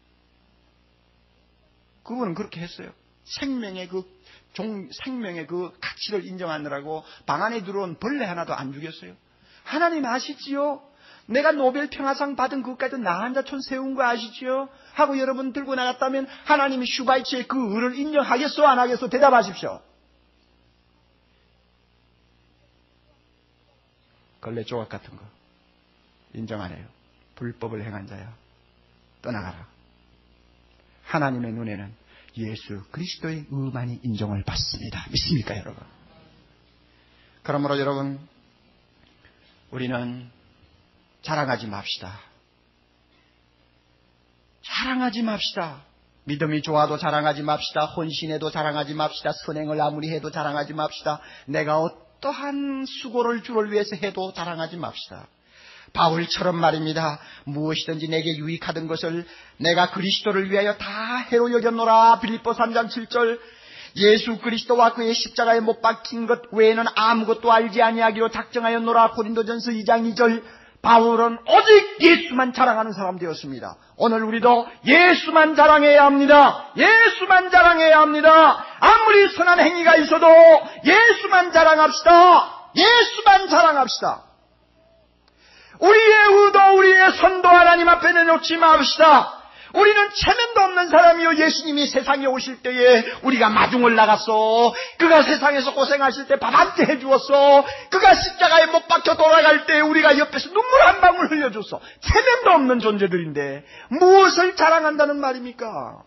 그분은 그렇게 했어요. 생명의 그 종, 생명의 그 가치를 인정하느라고 방 안에 들어온 벌레 하나도 안 죽였어요. 하나님 아시지요? 내가 노벨 평화상 받은 그것까지 나 한자촌 세운 거 아시지요? 하고 여러분 들고 나갔다면 하나님이 슈바이처의 그 의를 인정하겠소 안 하겠소? 대답하십시오. 걸레 조각 같은 거 인정 안 해요. 불법을 행한 자야 떠나가라. 하나님의 눈에는 예수 그리스도의 의만이 인정을 받습니다. 믿습니까 여러분? 그러므로 여러분 우리는 자랑하지 맙시다. 자랑하지 맙시다. 믿음이 좋아도 자랑하지 맙시다. 헌신해도 자랑하지 맙시다. 선행을 아무리 해도 자랑하지 맙시다. 내가 어떠한 수고를 주를 위해서 해도 자랑하지 맙시다. 바울처럼 말입니다. 무엇이든지 내게 유익하던 것을 내가 그리스도를 위하여 다 해로 여겼노라. 빌립보 삼 장 칠 절. 예수 그리스도와 그의 십자가에 못 박힌 것 외에는 아무것도 알지 아니하기로 작정하였노라. 고린도전서 이 장 이 절. 바울은 오직 예수만 자랑하는 사람 되었습니다. 오늘 우리도 예수만 자랑해야 합니다. 예수만 자랑해야 합니다. 아무리 선한 행위가 있어도 예수만 자랑합시다. 예수만 자랑합시다. 우리의 의도, 우리의 선도 하나님 앞에 내놓지 맙시다. 우리는 체면도 없는 사람이요. 예수님이 세상에 오실 때에 우리가 마중을 나갔어. 그가 세상에서 고생하실 때 밥 한 테 해주었어. 그가 십자가에 못 박혀 돌아갈 때 우리가 옆에서 눈물 한 방울 흘려줬어. 체면도 없는 존재들인데 무엇을 자랑한다는 말입니까?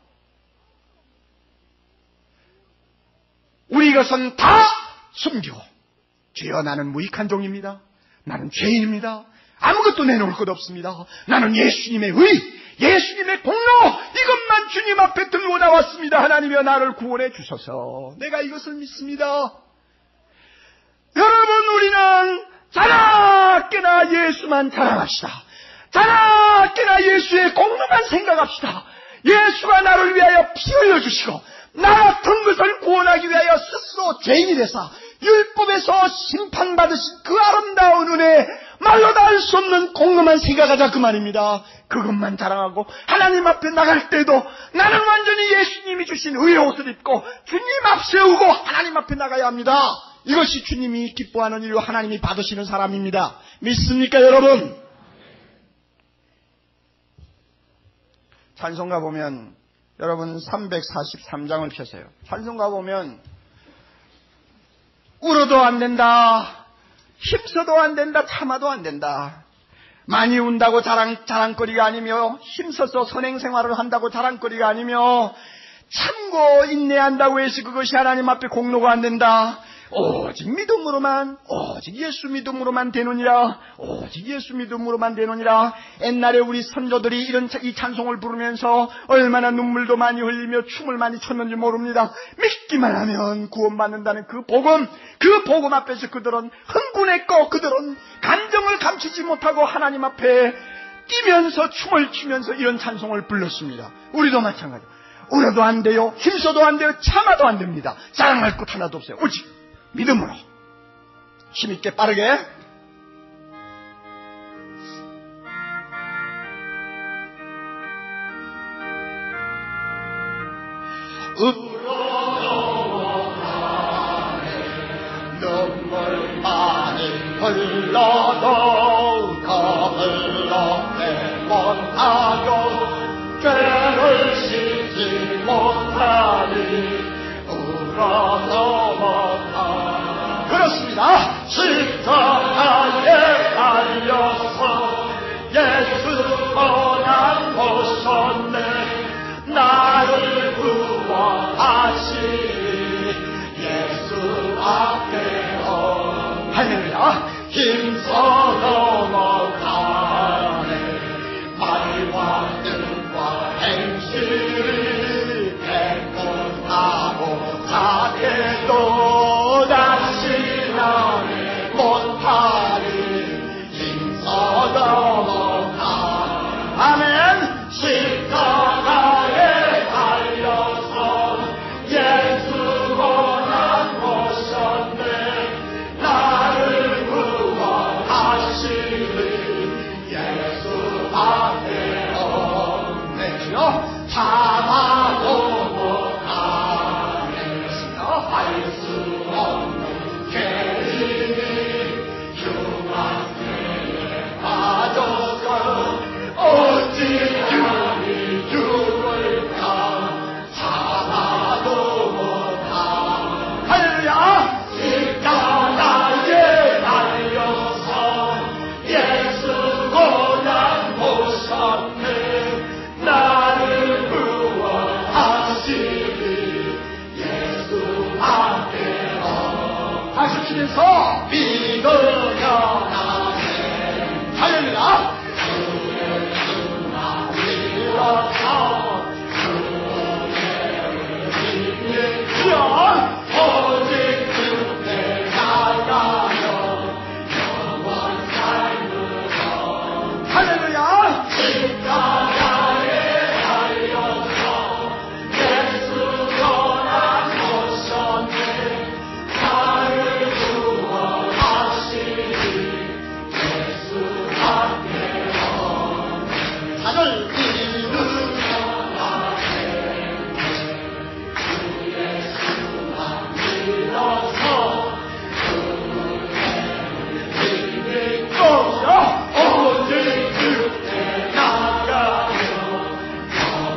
우리 이것은 다 숨기고, 주여 나는 무익한 종입니다. 나는 죄인입니다. 아무것도 내놓을 것 없습니다. 나는 예수님의 의, 예수님의 공로, 이것만 주님 앞에 들고 나왔습니다. 하나님이여 나를 구원해 주소서. 내가 이것을 믿습니다. 여러분, 우리는 자나깨나 예수만 자랑합시다. 자나깨나 예수의 공로만 생각합시다. 예수가 나를 위하여 피 흘려주시고 나 같은 것을 구원하기 위하여 스스로 죄인이 되사 율법에서 심판받으신 그 아름다운 은혜, 말로 다 할 수 없는 공로만 생각하자 그 말입니다. 그것만 자랑하고 하나님 앞에 나갈 때도 나는 완전히 예수님이 주신 의의 옷을 입고 주님 앞 세우고 하나님 앞에 나가야 합니다. 이것이 주님이 기뻐하는 일로 하나님이 받으시는 사람입니다. 믿습니까 여러분? 찬송가 보면 여러분 삼백사십삼 장을 펴세요. 찬송가 보면 울어도 안 된다, 힘써도 안 된다, 참아도 안 된다. 많이 운다고 자랑, 자랑거리가 아니며, 힘써서 선행생활을 한다고 자랑거리가 아니며, 참고 인내한다고 해서 그것이 하나님 앞에 공로가 안 된다. 오직 믿음으로만, 오직 예수 믿음으로만 되느니라. 오직 예수 믿음으로만 되느니라. 옛날에 우리 선조들이 이런 이 찬송을 부르면서 얼마나 눈물도 많이 흘리며 춤을 많이 췄는지 모릅니다. 믿기만 하면 구원받는다는 그 복음, 그 복음 앞에서 그들은 흥분했고 그들은 감정을 감추지 못하고 하나님 앞에 뛰면서 춤을 추면서 이런 찬송을 불렀습니다. 우리도 마찬가지. 울어도 안 돼요, 힘써도 안 돼요, 참아도 안 됩니다. 자랑할 것 하나도 없어요. 오직 믿음으로 힘있게 빠르게 울어도 눈물 많이 흘러도 더 흘러내 못하고 죄를 씻지 못하니 울어도 못하니. 그렇습니다. 십자가에 달려서 예수 고난 보셨네. 나를 구원하시니 예수 앞에 온 할렐루야. 힘써 넘어가네. 말과 뜻과 행실을 배분하고 자태도 다시 나를 못하리. 힘써 넘어가. 아멘. 십자가에 달려서 예수 고난 보셨네. 나를 구원하시니 예수 앞에 없네. 주여 참아도 못하네. 주여 할 수 없는 죄인이 흉악죄에 빠져서 어찌 주니 죽을까. 참아도 못하. 할렐루야. 십자가에 달려서 예수 고난 보셨네. 나를 구원하시니 예수 앞에 어 하시면서 믿으려 나네. 할렐루야. 오직 그때 나가면 영원 삶으로. 할렐루야. 십자가에 달려서 예수 고난 보셨네. 나를 구원하시니 예수 앞에 온 하늘 믿으며 나네. 주 예수만 믿어서 그를 믿고 오직 그때 나가면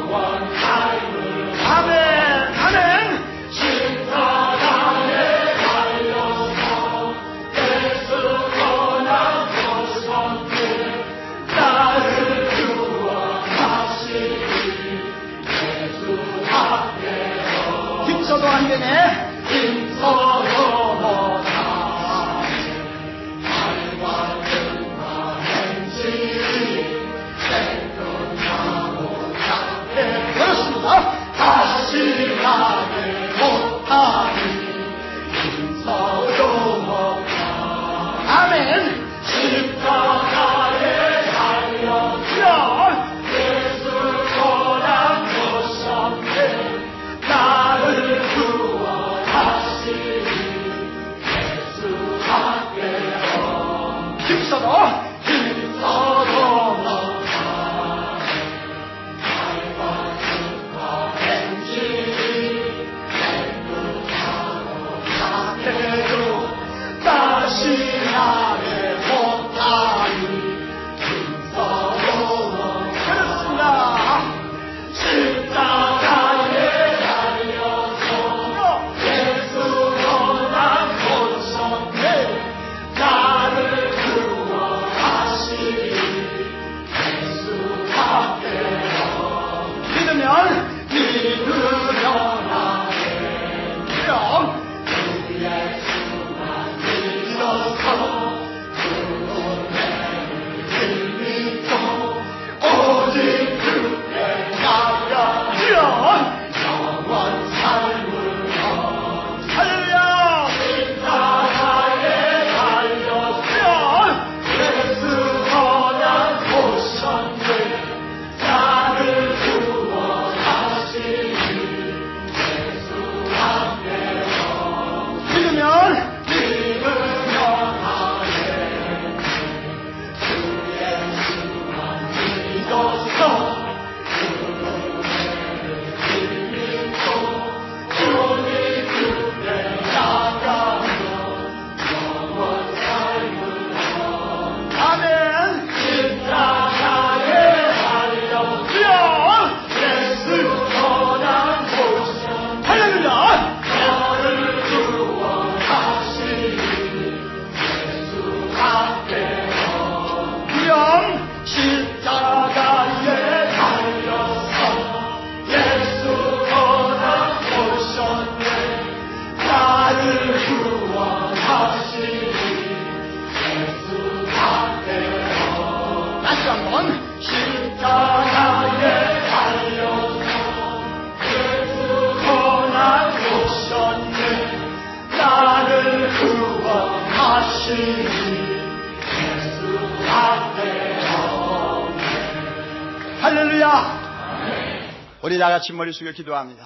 할렐루야! 우리 다 같이 머리 숙여 기도합니다.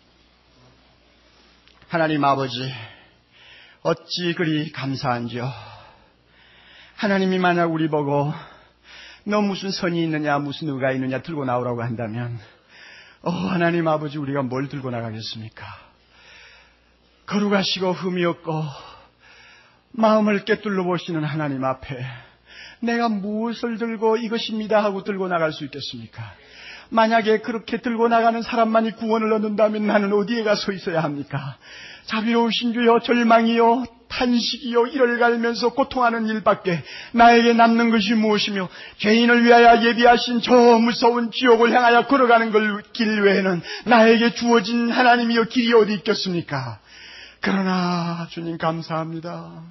하나님 아버지, 어찌 그리 감사한지요. 하나님이 만약 우리 보고 너 무슨 선이 있느냐, 무슨 의가 있느냐 들고 나오라고 한다면, 어 하나님 아버지, 우리가 뭘 들고 나가겠습니까? 거룩하시고 흠이 없고 마음을 꿰뚫러 보시는 하나님 앞에 내가 무엇을 들고 이것입니다 하고 들고 나갈 수 있겠습니까? 만약에 그렇게 들고 나가는 사람만이 구원을 얻는다면 나는 어디에 가 서 있어야 합니까? 자비로우신 주여, 절망이요 탄식이요 이를 갈면서 고통하는 일밖에 나에게 남는 것이 무엇이며, 죄인을 위하여 예비하신 저 무서운 지옥을 향하여 걸어가는 걸 길 외에는 나에게 주어진 하나님이여 길이 어디 있겠습니까? 그러나 주님 감사합니다.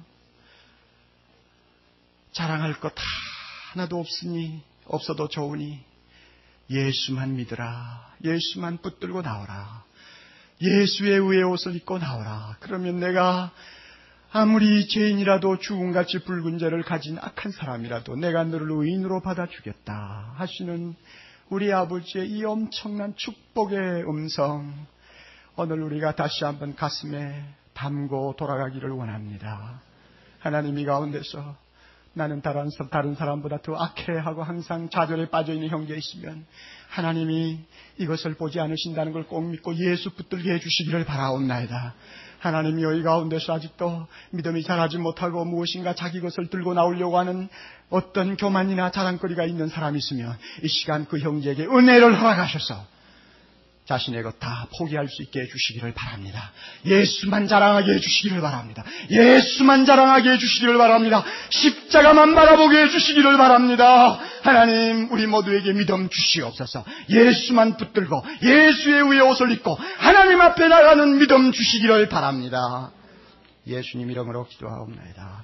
자랑할 것 하나도 없으니 없어도 좋으니 예수만 믿으라. 예수만 붙들고 나오라. 예수의 의의 옷을 입고 나오라. 그러면 내가 아무리 죄인이라도 죽음같이 붉은 죄를 가진 악한 사람이라도 내가 너를 의인으로 받아주겠다 하시는 우리 아버지의 이 엄청난 축복의 음성, 오늘 우리가 다시 한번 가슴에 담고 돌아가기를 원합니다. 하나님, 이 가운데서 나는 다른, 다른 사람보다 더 악해하고 항상 좌절에 빠져있는 형제 있으면 하나님이 이것을 보지 않으신다는 걸 꼭 믿고 예수 붙들게 해주시기를 바라옵나이다. 하나님이 이 가운데서 아직도 믿음이 자라지 못하고 무엇인가 자기 것을 들고 나오려고 하는 어떤 교만이나 자랑거리가 있는 사람이 있으면 이 시간 그 형제에게 은혜를 허락하셔서 자신의 것 다 포기할 수 있게 해주시기를 바랍니다. 예수만 자랑하게 해주시기를 바랍니다. 예수만 자랑하게 해주시기를 바랍니다. 십자가만 바라보게 해주시기를 바랍니다. 하나님, 우리 모두에게 믿음 주시옵소서. 예수만 붙들고 예수의 의의 옷을 입고 하나님 앞에 나가는 믿음 주시기를 바랍니다. 예수님 이름으로 기도하옵나이다.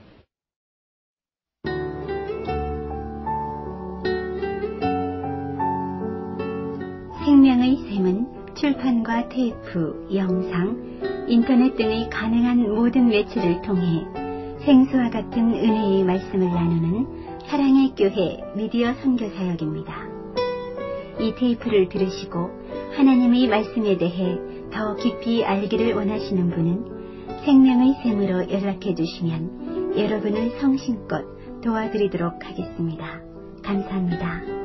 생명의 샘은 출판과 테이프, 영상, 인터넷 등의 가능한 모든 매체를 통해 생수와 같은 은혜의 말씀을 나누는 사랑의 교회 미디어 선교사역입니다. 이 테이프를 들으시고 하나님의 말씀에 대해 더 깊이 알기를 원하시는 분은 생명의 샘으로 연락해 주시면 여러분을 성심껏 도와드리도록 하겠습니다. 감사합니다.